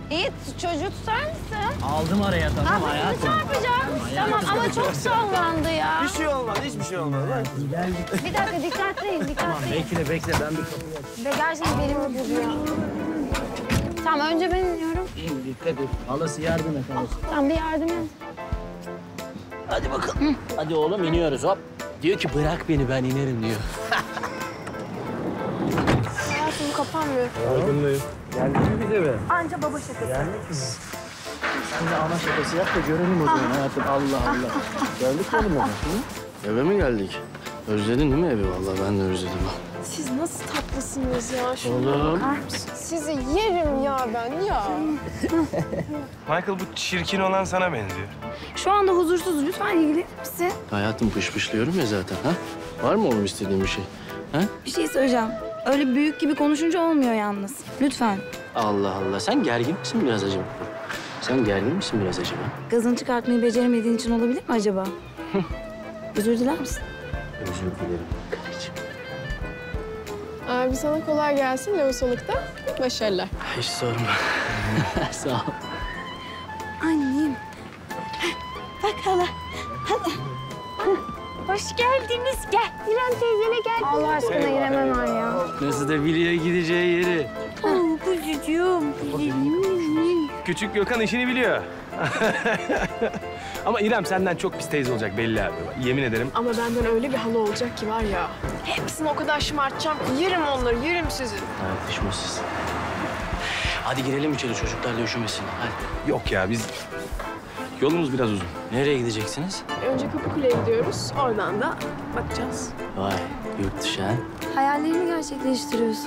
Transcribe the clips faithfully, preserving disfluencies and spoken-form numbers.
İyi, çocuğu tutar mısın? Aldım araya, tamam Aa, hayatım. çarpacak. Tamam ama çok sallandı ya. Bir şey olmaz, hiçbir şey olmaz. Gel. Bir dakika, dikkatliyiz, dikkatliyiz. Tamam, bekle bekle, ben bir kapıyı açayım. Ve gerçekten belimi vuruyor. Tamam, önce ben iniyorum. İyi, dikkat et. Halası yardım et halası. Tamam, bir yardım et. Hadi bakalım. Hı. Hadi oğlum, iniyoruz hop. Diyor ki bırak beni, ben inerim diyor. Hayatım kapanmıyor. Farkındayım. Geldik mi bize be? Anca baba şakası. Geldik mi? Sen de ana şakası yap da görelim o zaman hayatım. Allah Allah. Geldik mi oğlum? Eve mi geldik? Özledin değil mi evi? Vallahi ben de özledim. Siz nasıl tatlısınız ya? Şu Oğlum. sizi yerim ya ben ya. Michael, bu çirkin olan sana benziyor. Şu anda huzursuz. Lütfen ilgilenir misin? Hayatım pışpışlıyorum ya zaten. Ha? Var mı oğlum istediğin bir şey? Ha? Bir şey söyleyeceğim. Öyle büyük gibi konuşunca olmuyor yalnız. Lütfen. Allah Allah. Sen gergin misin biraz acaba? Sen gergin misin biraz acaba? Gazını çıkartmayı beceremediğin için olabilir mi acaba? Özür diler misin? Özür dilerim kardeşim. Abi sana kolay gelsin lohusalıkta. Başarılar. Hiç sorma. Sağ ol. Annem. Bak hala. Hoş geldiniz. Gel. İrem teyzene gel. Allah aşkına İrem hemen ya. Nasıl da biliyor gideceği yeri. Oh, kuzucuğum. Küçük Gökhan işini biliyor. Ama İrem senden çok pis teyze olacak belli abi. Yemin ederim. Ama benden öyle bir halı olacak ki var ya. Hepsini o kadar şımartacağım ki yerim onları, yerim sizi. Tartışmasız. Hadi girelim içeri çocuklar da üşümesin. Hadi. Yok ya, biz... Yolumuz biraz uzun. Nereye gideceksiniz? Önce Kapıkule'ye gidiyoruz. Oradan da bakacağız. Vay yurt dışı ha. Hayallerini gerçekleştiriyorsun.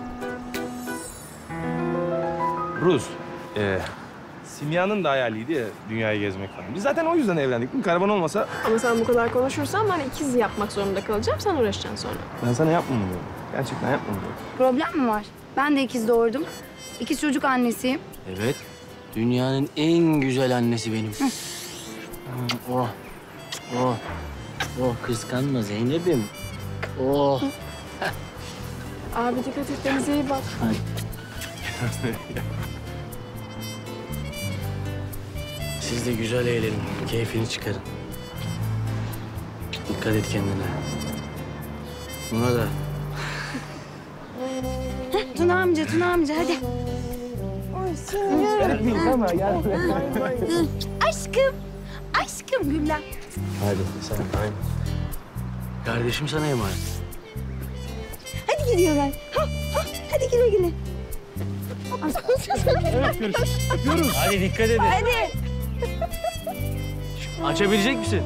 Ruz, e, Simya'nın da hayaliydi ya dünyayı gezmek falan. Biz zaten o yüzden evlendik. Değil mi? Karavan olmasa Ama sen bu kadar konuşursan ben ikiz yapmak zorunda kalacağım. Sen uğraşacaksın sonra. ben sana yapmam diyorum. Gerçekten yapmam diyorum. Problem mi var? Ben de ikiz doğurdum. İkiz çocuk annesiyim. Evet. Dünyanın en güzel annesi benim. Oh. Oh. Oh kıskanma Zeynep'im. Oh. Abi dikkat et, denize iyi bak. Hadi. Siz de güzel eğlenin. Keyfini çıkarın. Dikkat et kendine. Buna da. Tuna amca, Tuna amca hadi. Aşkım, aşkım Güller. Hadi sen. Aynen. Kardeşim sana emanet. Hadi gidiyorlar. Ha, ha, hadi güle güle. Hadi dikkat edin. Hadi. Açabilecek misin?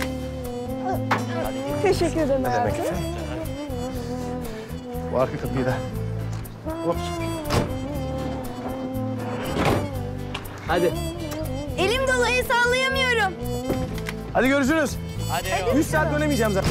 Teşekkür ederim hayatım. Bu arka kapıyı da. Hop. Hadi. Elim dolu, el sallayamıyorum. Hadi görüşürüz. Hadi. Üç saat dönemeyeceğim zaten.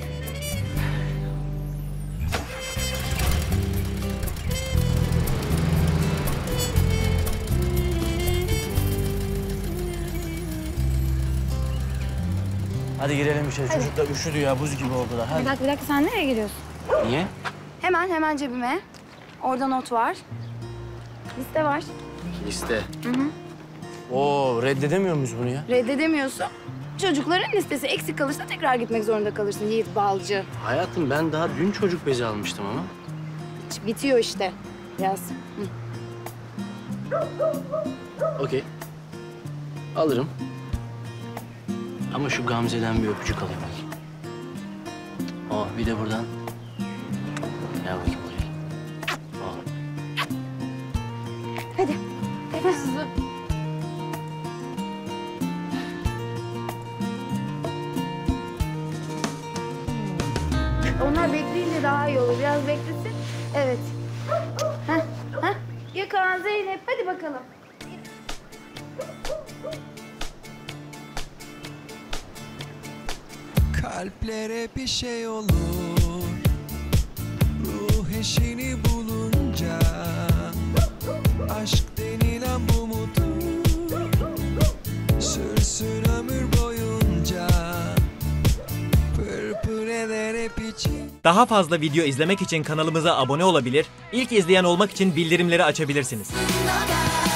Hadi girelim içeri. Çocuklar üşüdü ya, buz gibi oldular. Bir Hadi. dakika, bir dakika. Sen nereye gidiyorsun? Niye? Hemen, hemen cebime. Orada not var. Liste var. Liste. Hı hı. Oo reddedemiyor muyuz bunu ya? Reddedemiyorsun. Çocukların listesi eksik kalırsa tekrar gitmek zorunda kalırsın Yiğit Balcı. Hayatım ben daha dün çocuk bezi almıştım ama. Hiç bitiyor işte. Biraz. Hı. Okey. Alırım. Ama şu Gamze'den bir öpücük alayım. Oh bir de buradan. Gel bakayım buraya. Oh. Hadi. Hadi. Onlar bekleyince daha iyi olur. Biraz beklesin. Evet. Heh, heh. Gökhan, Zeynep hadi bakalım. Kalplere bir şey olur, ruh eşini bulunca. Aşk denilen bu mudur, sürsün ömür boyunca. Pırpır eder hep için. Daha fazla video izlemek için kanalımıza abone olabilir, ilk izleyen olmak için bildirimleri açabilirsiniz.